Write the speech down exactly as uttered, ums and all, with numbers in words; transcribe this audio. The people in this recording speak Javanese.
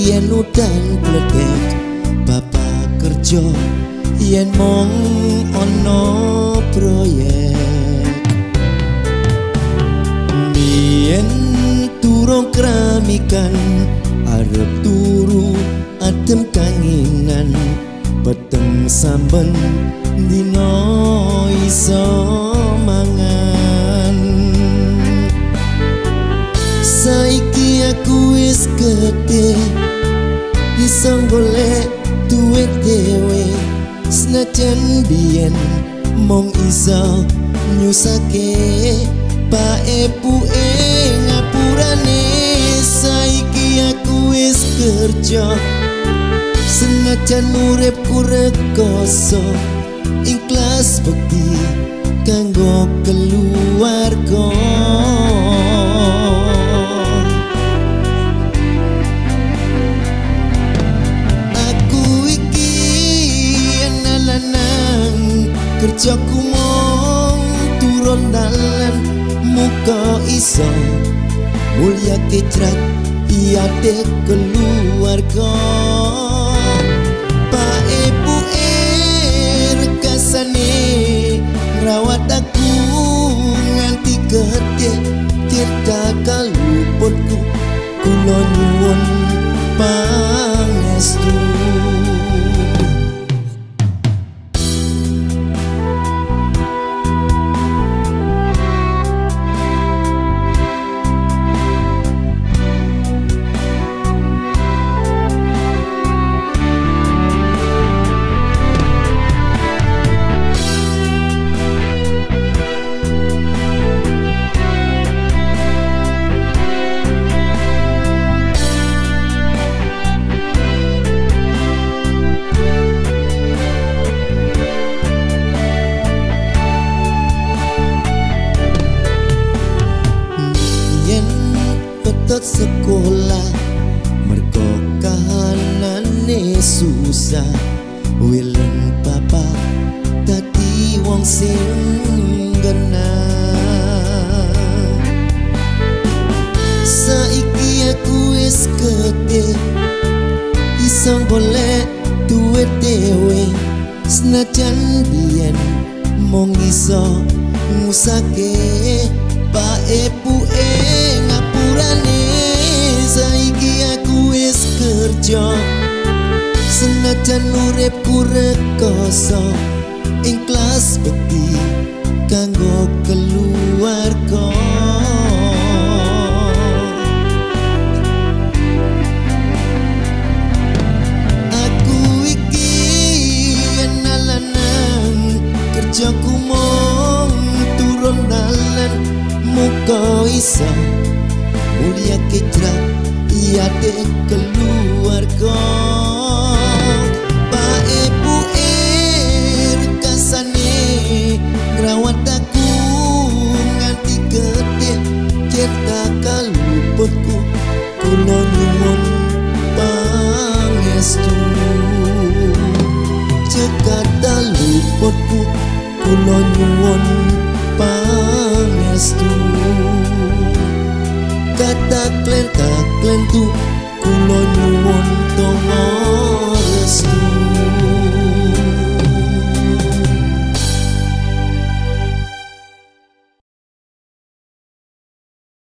yen udan bledek bapak kerja yen mong ono proyek biyen turung keramikan arep turu adem kanginan peteng samben dino iso mangan saiki aku wis gede iso golek duit dhewe senajan biyen mong iso nyusake pak epuke ngapurane saiki aku wis kerja senajan uripku rekoso ikhlas bekti kanggo keluarga aku iki anak-anak kerjaku mong turun dalan muka iso mulia kecrak iade keluarga pak ibu rekasane ngrawat aku nganti gede tirta kaluputku kula nyuwun pangestu sekolah mergo kahanane susah wiling papa dadi wong sing genah saiki aku wis gede iso golek duit dhewe senajan biyen mung iso ngusake pak epuke ngapurane saiki aku wis kerja senajan uripku rekoso ikhlas bekti kanggo keluarga aku iki anak-anak kerjaku mong turun dalan muka iso mulia kecrak iade keluarga pak ibu rekasane ngrawat aku nganti gede cerita kaluputku kula nyuwun pangestu cekata luputku kula nyuwun pangestu kata klen tak klen tu